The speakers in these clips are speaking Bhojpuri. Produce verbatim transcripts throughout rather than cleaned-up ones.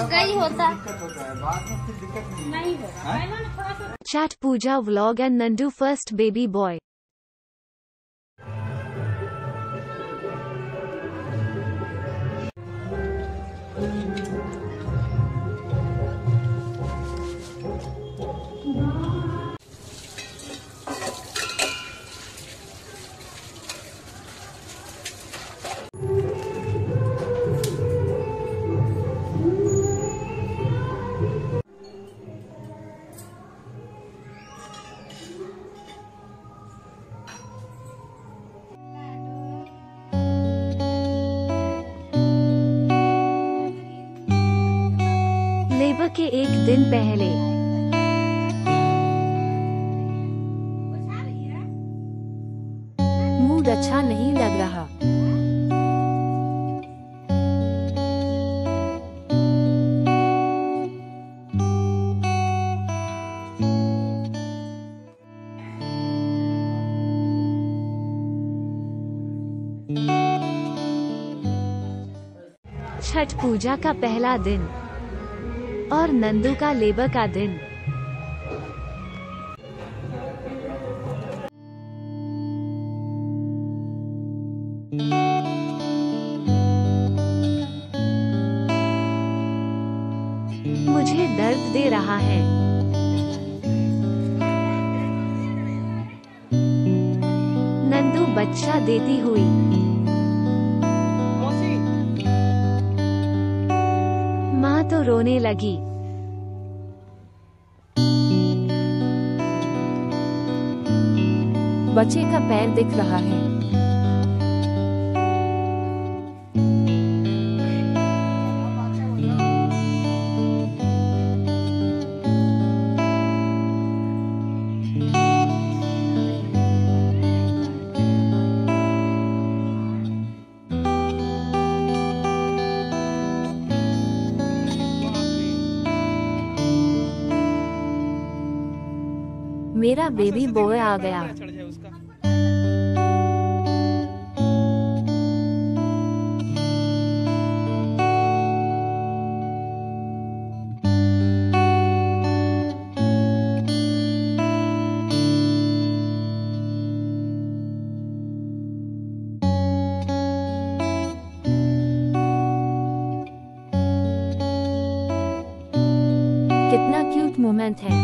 पक्का ही होता दिक्कत होता है, बाद में फिर दिक्कत नहीं नहीं होगा। Chat Pooja vlog and Nandu first baby boy. Labour के एक दिन पहले मूड अच्छा नहीं लग रहा। छठ पूजा का पहला दिन और नंदू का लेबर का दिन। मुझे दर्द दे रहा है। नंदू बच्चा देती हुई। माँ तो रोने लगी। बच्चे का पैर दिख रहा है। मेरा बेबी बॉय आ गया। कितना क्यूट मोमेंट है।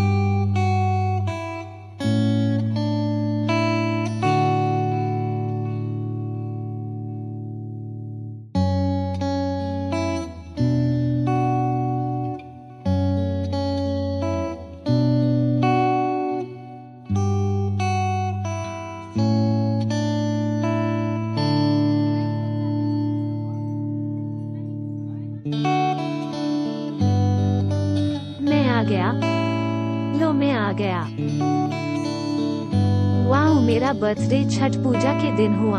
मैं आ गया। लो मैं आ गया। वाह, मेरा बर्थडे छठ पूजा के दिन हुआ।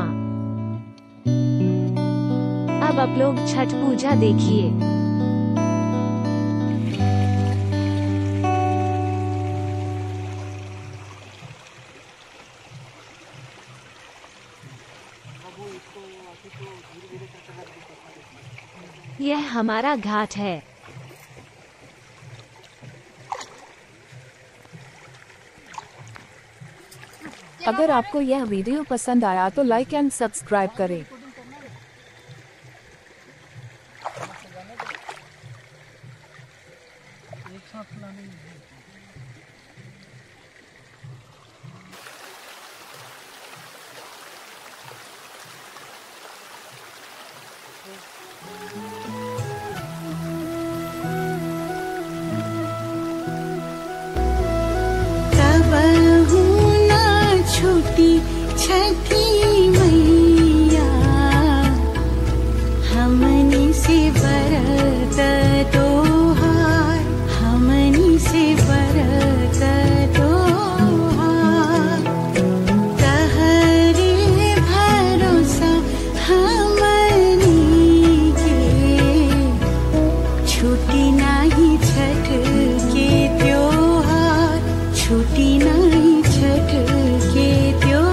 अब आप लोग छठ पूजा देखिए। यह हमारा घाट है। अगर आपको यह वीडियो पसंद आया तो लाइक एंड सब्सक्राइब करें। छठी मैया हमनी से बरत तोहार, हमनी से बरत तोहार। तहरे भरोसा हमनी के छुट्टी नहीं छठ के त्योहार, छुट्टी नहीं छठ के त्योहार।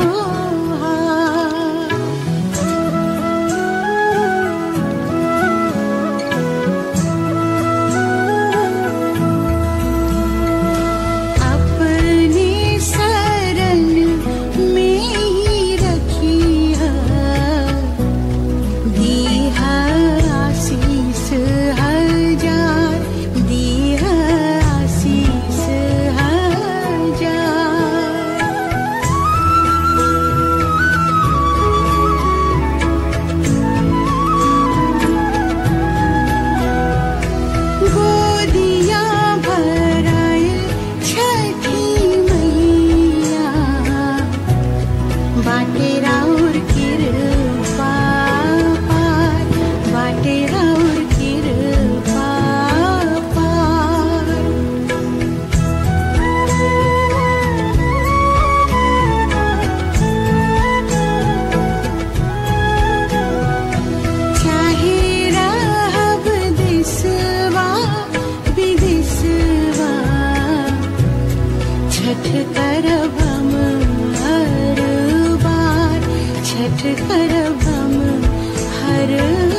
करब हम हर बार, छठ करब हम हर